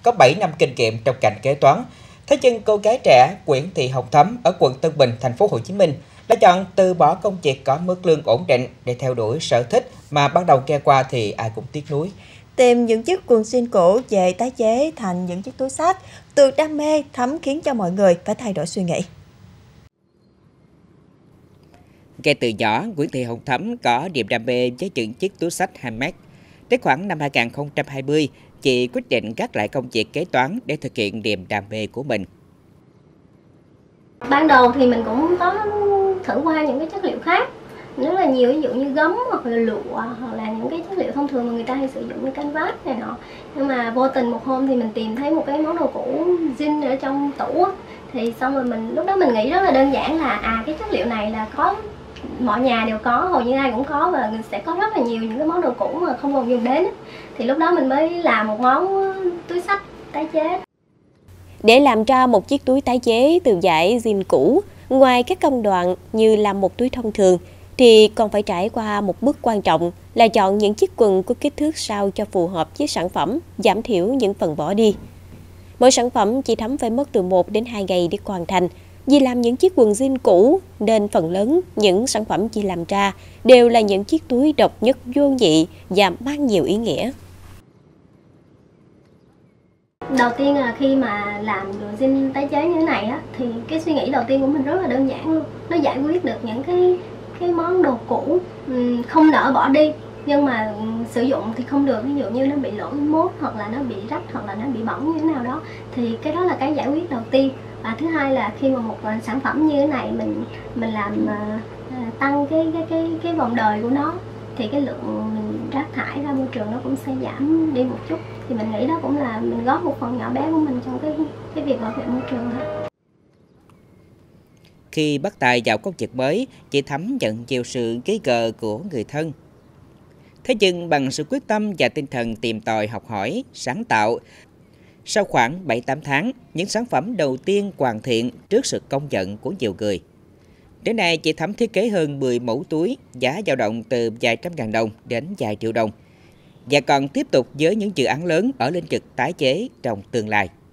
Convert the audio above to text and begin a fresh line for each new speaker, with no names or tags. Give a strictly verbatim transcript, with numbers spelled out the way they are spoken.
có bảy năm kinh nghiệm trong ngành kế toán. Thế nhưng cô gái trẻ Nguyễn Thị Hồng Thắm ở quận Tân Bình, thành phố Hồ Chí Minh đã chọn từ bỏ công việc có mức lương ổn định để theo đuổi sở thích mà ban đầu nghe qua thì ai cũng tiếc nuối.
Tìm những chiếc quần jean cũ về tái chế thành những chiếc túi xách, từ đam mê Thắm khiến cho mọi người phải thay đổi suy nghĩ.
Ngay từ nhỏ, Nguyễn Thị Hồng Thắm có niềm đam mê với những chiếc túi xách handmade. Đến khoảng năm hai nghìn không trăm hai mươi, chị quyết định gác lại công việc kế toán để thực hiện niềm đam mê của mình.
Ban đầu thì mình cũng có thử qua những cái chất liệu khác rất là nhiều, ví dụ như gấm hoặc là lụa hoặc là những cái chất liệu thông thường mà người ta hay sử dụng như canvas này nọ. Nhưng mà vô tình một hôm thì mình tìm thấy một cái món đồ cũ jean ở trong tủ, thì xong rồi mình lúc đó mình nghĩ rất là đơn giản là à cái chất liệu này là có mọi nhà đều có, hầu như ai cũng có, và sẽ có rất là nhiều những cái món đồ cũ mà không còn dùng đến. Thì lúc đó mình mới làm một món túi xách tái chế.
Để làm ra một chiếc túi tái chế từ vải jean cũ, ngoài các công đoạn như làm một túi thông thường, thì còn phải trải qua một bước quan trọng là chọn những chiếc quần có kích thước sao cho phù hợp với sản phẩm, giảm thiểu những phần bỏ đi. Mỗi sản phẩm chị Thắm phải mất từ một đến hai ngày để hoàn thành. Vì làm những chiếc quần jean cũ nên phần lớn những sản phẩm chị làm ra đều là những chiếc túi độc nhất vô nhị và mang nhiều ý nghĩa.
Đầu tiên là khi mà làm đồ jean tái chế như thế này á, thì cái suy nghĩ đầu tiên của mình rất là đơn giản luôn. Nó giải quyết được những cái cái món đồ cũ không nỡ bỏ đi, nhưng mà sử dụng thì không được, ví dụ như nó bị lỗi mốt hoặc là nó bị rách hoặc là nó bị bỏng như thế nào đó, thì cái đó là cái giải quyết đầu tiên. Và thứ hai là khi mà một sản phẩm như thế này mình mình làm uh, tăng cái cái cái cái vòng đời của nó, thì cái lượng rác thải ra môi trường nó cũng sẽ giảm đi một chút. Thì mình nghĩ đó cũng là mình góp một phần nhỏ bé của mình trong cái cái việc bảo vệ môi trường thôi.
Khi bắt tay vào công việc mới, chị Thắm nhận nhiều sự nghi ngờ của người thân. Thế nhưng bằng sự quyết tâm và tinh thần tìm tòi học hỏi, sáng tạo, sau khoảng bảy tám tháng, những sản phẩm đầu tiên hoàn thiện trước sự công nhận của nhiều người. Đến nay, chị Thắm thiết kế hơn mười mẫu túi, giá dao động từ vài trăm ngàn đồng đến vài triệu đồng. Và còn tiếp tục với những dự án lớn ở lĩnh vực tái chế trong tương lai.